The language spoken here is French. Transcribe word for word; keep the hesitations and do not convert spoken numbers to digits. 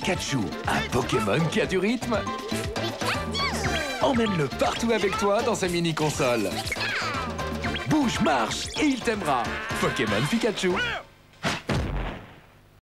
Pikachu, un Pokémon qui a du rythme. Emmène-le partout avec toi dans sa mini-console. Bouge, marche et il t'aimera. Pokémon Pikachu.